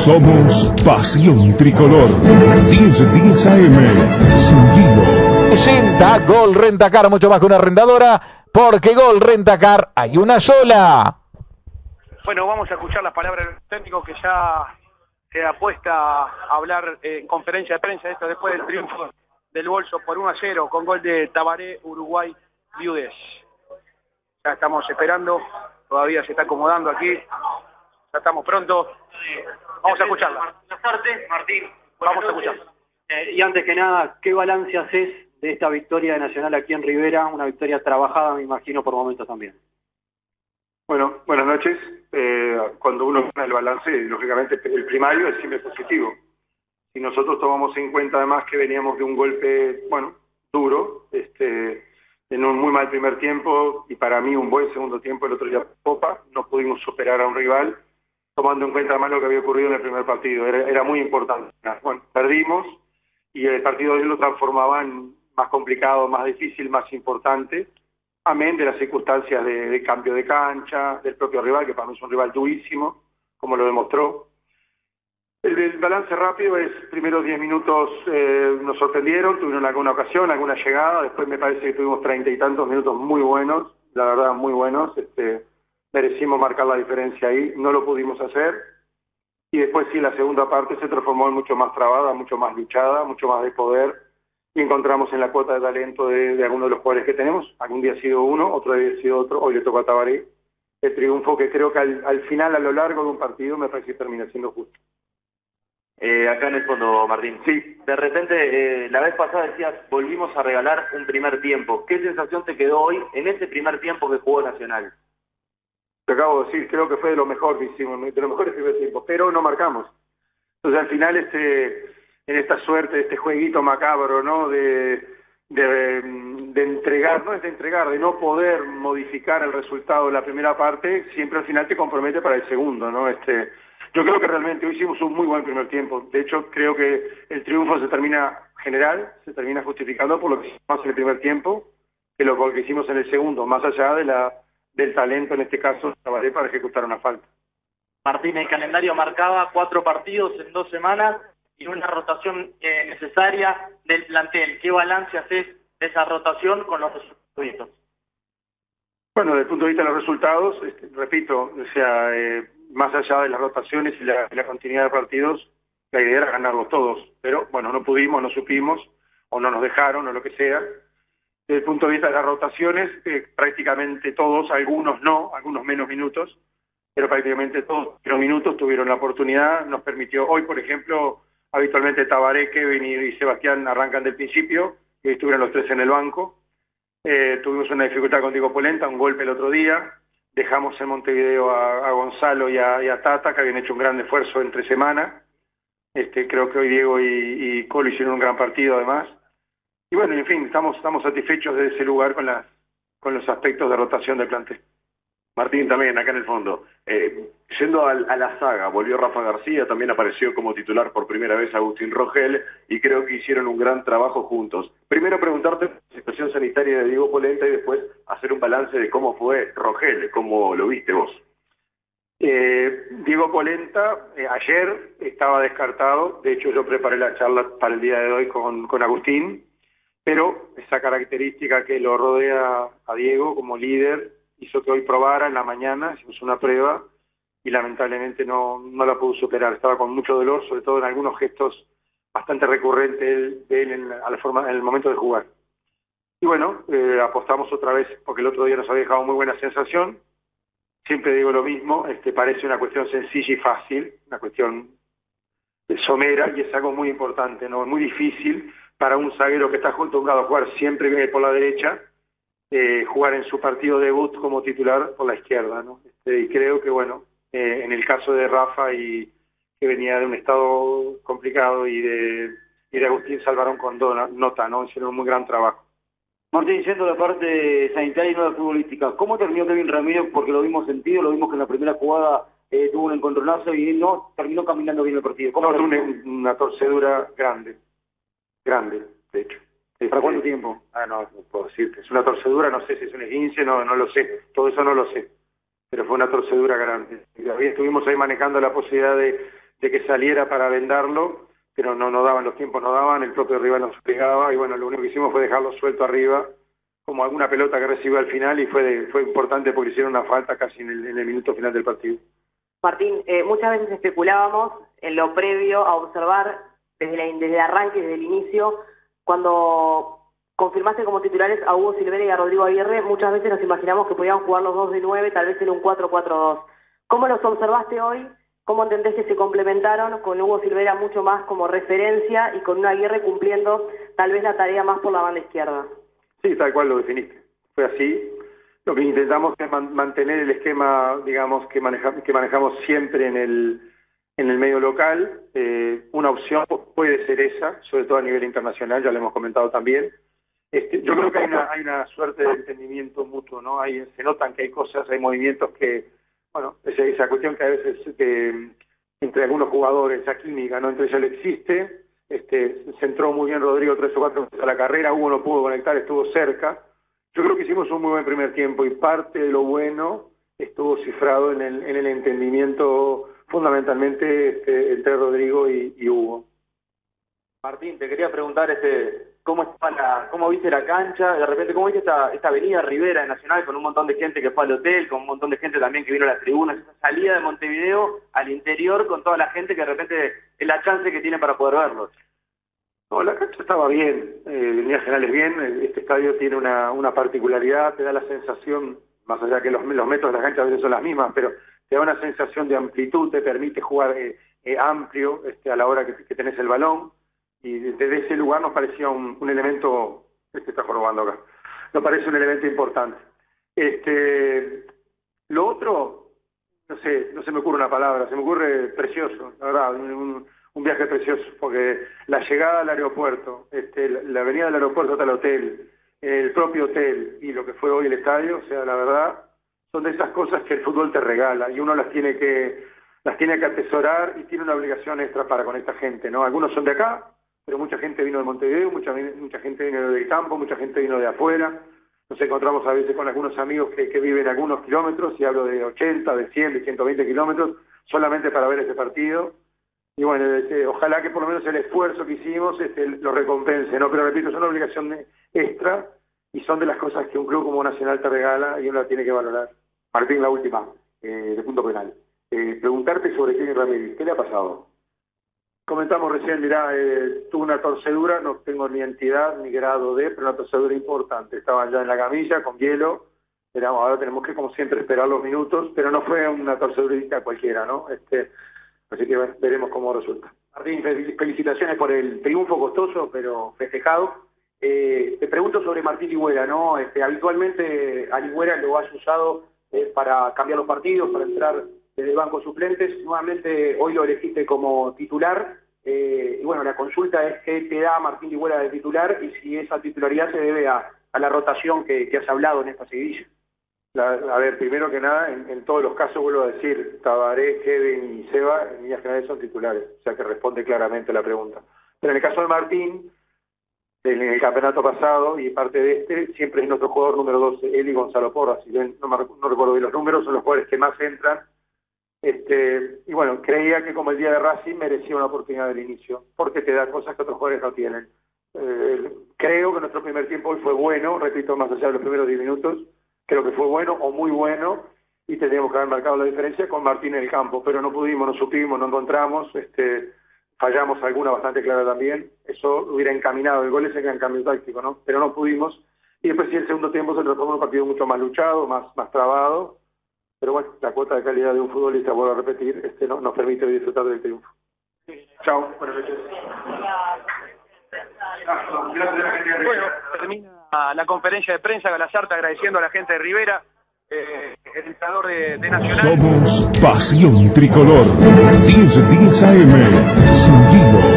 Somos Pasión Tricolor. 1010 AM. Sin Gino. Presenta Gol Rentacar, mucho más que una arrendadora, porque Gol Rentacar hay una sola. Bueno, vamos a escuchar las palabras del técnico que ya se apuesta a hablar en conferencia de prensa, esto después del triunfo del Bolso por 1-0 con gol de Tabaré, Uruguay, Viudez. Ya estamos esperando, todavía se está acomodando aquí, ya estamos pronto. Vamos a escucharla. Buenas tardes, Martín. Vamos a escucharla. Y antes que nada, ¿qué balance haces de esta victoria de Nacional aquí en Rivera? Una victoria trabajada, me imagino, por momentos también. Bueno, buenas noches. Cuando uno gana el balance, lógicamente el primario es siempre positivo. Y nosotros tomamos en cuenta además que veníamos de un golpe, bueno, duro, en un muy mal primer tiempo y para mí un buen segundo tiempo, el otro día popa, no pudimos superar a un rival, tomando en cuenta además lo que había ocurrido en el primer partido. Era muy importante. Bueno, perdimos y el partido de hoy lo transformaba en más complicado, más difícil, más importante. Amén de las circunstancias de cambio de cancha, del propio rival, que para mí es un rival durísimo, como lo demostró. El balance rápido es, primeros 10 minutos nos sorprendieron, tuvieron alguna ocasión, alguna llegada, después me parece que tuvimos 30 y tantos minutos muy buenos, la verdad muy buenos, merecimos marcar la diferencia ahí, no lo pudimos hacer, y después sí, la segunda parte se transformó en mucho más trabada, mucho más luchada, mucho más de poder, y encontramos en la cuota de talento de algunos de los jugadores que tenemos. Algún día ha sido uno, otro día ha sido otro, hoy le tocó a Tabaré. El triunfo que creo que al final, a lo largo de un partido, me parece que termina siendo justo. Acá en el fondo, Martín. Sí. De repente, la vez pasada decías, volvimos a regalar un primer tiempo. ¿Qué sensación te quedó hoy en ese primer tiempo que jugó Nacional? Te acabo de decir, creo que fue de lo mejor que hicimos, de los mejores primeros tiempos, pero no marcamos. Entonces al final en esta suerte, este jueguito macabro, ¿no? De entregar, no es de entregar, de no poder modificar el resultado de la primera parte, siempre al final te compromete para el segundo, ¿no? Yo creo que realmente hoy hicimos un muy buen primer tiempo. De hecho, creo que el triunfo se termina justificando por lo que hicimos en el primer tiempo, que lo que hicimos en el segundo, más allá del talento, en este caso, Tabaré, para ejecutar una falta. Martín, el calendario marcaba 4 partidos en 2 semanas y una rotación necesaria del plantel. ¿Qué balance haces de esa rotación con los resultados? Bueno, desde el punto de vista de los resultados, repito, o sea, más allá de las rotaciones y la continuidad de partidos, la idea era ganarlos todos, pero bueno, no pudimos, no supimos, o no nos dejaron, o lo que sea. Desde el punto de vista de las rotaciones, prácticamente todos, algunos no, algunos menos minutos, pero prácticamente todos los minutos tuvieron la oportunidad, nos permitió, hoy por ejemplo, habitualmente Tabaré, Kevin y Sebastián arrancan del principio, y estuvieron los 3 en el banco. Tuvimos una dificultad con Diego Polenta, un golpe el otro día, dejamos en Montevideo a Gonzalo y a Tata, que habían hecho un gran esfuerzo entre semana. Creo que hoy Diego y Colo hicieron un gran partido además. Y bueno, en fin, estamos satisfechos de ese lugar con los aspectos de rotación del plantel. Martín, también acá en el fondo. Yendo a la saga, volvió Rafa García, también apareció como titular por primera vez Agustín Rogel, y creo que hicieron un gran trabajo juntos. Primero preguntarte la situación sanitaria de Diego Polenta y después hacer un balance de cómo fue Rogel, cómo lo viste vos. Diego Polenta, ayer estaba descartado, de hecho yo preparé la charla para el día de hoy con Agustín, pero esa característica que lo rodea a Diego como líder hizo que hoy probara en la mañana, hicimos una prueba y lamentablemente no la pudo superar. Estaba con mucho dolor, sobre todo en algunos gestos bastante recurrentes de él en el momento de jugar. Y bueno, apostamos otra vez porque el otro día nos había dejado muy buena sensación. Siempre digo lo mismo, parece una cuestión sencilla y fácil, una cuestión somera, y es algo muy importante, ¿no? Es muy difícil para un zaguero que está acostumbrado a jugar siempre por la derecha, jugar en su partido debut como titular por la izquierda, ¿no? Y creo que, bueno, en el caso de Rafa, y que venía de un estado complicado, y de Agustín, salvaron con nota, ¿no? Hicieron un muy gran trabajo. Martín, yendo a la parte sanitaria y no la futbolística, ¿cómo terminó Kevin Ramírez? Porque lo vimos sentido, lo vimos que en la primera jugada tuvo un encontronazo y no terminó caminando bien el partido. ¿Cómo tuvo una torcedura grande, de hecho. ¿Para cuánto tiempo? No puedo decirte. Es una torcedura, no sé si es un esguince, no lo sé. Todo eso no lo sé. Pero fue una torcedura grande. Y estuvimos ahí manejando la posibilidad de que saliera para vendarlo, pero no daban, los tiempos no daban, el propio rival nos pegaba y bueno, lo único que hicimos fue dejarlo suelto arriba, como alguna pelota que recibió al final y fue importante porque hicieron una falta casi en el minuto final del partido. Martín, muchas veces especulábamos en lo previo a observar desde el arranque, desde el inicio, cuando confirmaste como titulares a Hugo Silvera y a Rodrigo Aguirre, muchas veces nos imaginamos que podían jugar los dos de 9, tal vez en un 4-4-2. ¿Cómo los observaste hoy? ¿Cómo entendés que se complementaron con Hugo Silvera mucho más como referencia y con un Aguirre cumpliendo tal vez la tarea más por la banda izquierda? Sí, tal cual lo definiste. Fue así. Lo que intentamos es mantener el esquema, digamos, que manejamos siempre en el medio local. Una opción puede ser esa, sobre todo a nivel internacional, ya lo hemos comentado también. Yo creo que hay una suerte de entendimiento mutuo, ¿no? Se notan que hay cosas, hay movimientos que, bueno, esa cuestión que a veces entre algunos jugadores, esa química, ¿no? Entre ellos existe. Se entró muy bien Rodrigo 3 o 4 veces a la carrera, Hugo no pudo conectar, estuvo cerca. Yo creo que hicimos un muy buen primer tiempo y parte de lo bueno estuvo cifrado en el entendimiento fundamentalmente entre Rodrigo y Hugo. Martín, te quería preguntar cómo viste la cancha, de repente cómo viste esta avenida Rivera de Nacional con un montón de gente que fue al hotel, con un montón de gente también que vino a las tribunas, esa salida de Montevideo al interior con toda la gente que de repente es la chance que tiene para poder verlos. No, la cancha estaba bien, en líneas generales bien. Este estadio tiene una particularidad, te da la sensación, más allá que los metros de la cancha a veces son las mismas, pero te da una sensación de amplitud, te permite jugar amplio a la hora que tenés el balón, y desde ese lugar nos parecía un elemento, está jorobando acá, nos parece un elemento importante. Lo otro, no se me ocurre una palabra, se me ocurre precioso, la verdad, un viaje precioso, porque la llegada al aeropuerto, la avenida del aeropuerto hasta el hotel, el propio hotel y lo que fue hoy el estadio, o sea, la verdad, son de esas cosas que el fútbol te regala y uno las tiene que atesorar y tiene una obligación extra para con esta gente, ¿no? Algunos son de acá, pero mucha gente vino de Montevideo, mucha gente vino del campo, mucha gente vino de afuera. Nos encontramos a veces con algunos amigos que viven algunos kilómetros, y hablo de 80, de 100, de 120 kilómetros, solamente para ver este partido. Y bueno, ojalá que por lo menos el esfuerzo que hicimos lo recompense, ¿no? Pero repito, es una obligación extra y son de las cosas que un club como Nacional te regala y uno la tiene que valorar. Martín, la última, de punto penal. Preguntarte sobre Kevin Ramírez, ¿qué le ha pasado? Comentamos recién, mirá, tuvo una torcedura, no tengo ni entidad ni grado de, pero una torcedura importante. Estaban ya en la camilla con hielo, ahora tenemos que, como siempre, esperar los minutos, pero no fue una torcedurita cualquiera, ¿no? Así que veremos cómo resulta. Martín, felicitaciones por el triunfo costoso, pero festejado. Te pregunto sobre Martín Ligüera, ¿no? Habitualmente a Ligüera lo has usado para cambiar los partidos, para entrar desde el banco suplentes. Nuevamente hoy lo elegiste como titular. Y bueno, la consulta es qué te da Martín Ligüera de titular y si esa titularidad se debe a la rotación que has hablado en esta seguidilla. A ver, primero que nada, en todos los casos, vuelvo a decir, Tabaré, Kevin y Seba, en líneas generales son titulares, o sea que responde claramente la pregunta. Pero en el caso de Martín, en el campeonato pasado y parte de siempre es nuestro jugador número 12, él y Gonzalo Porras, si bien no recuerdo bien los números, son los jugadores que más entran. Y bueno, creía que como el día de Racing merecía una oportunidad del inicio, porque te da cosas que otros jugadores no tienen. Creo que nuestro primer tiempo hoy fue bueno, repito, más allá de los primeros 10 minutos, creo que fue bueno o muy bueno y tendríamos que haber marcado la diferencia con Martín en el campo, pero no pudimos, no supimos, no encontramos, fallamos alguna bastante clara también, eso hubiera encaminado, el gol ese que era en cambio táctico, ¿no? Pero no pudimos, y después sí el segundo tiempo se transformó en un partido mucho más luchado, más trabado, pero bueno, la cuota de calidad de un futbolista, vuelvo a repetir, nos permite disfrutar del triunfo. Chao, buenas noches. Bueno, termina la conferencia de prensa, Galasarte agradeciendo a la gente de Rivera, el entrenador de Nacional. Somos Pasión Tricolor, 10 AM, sin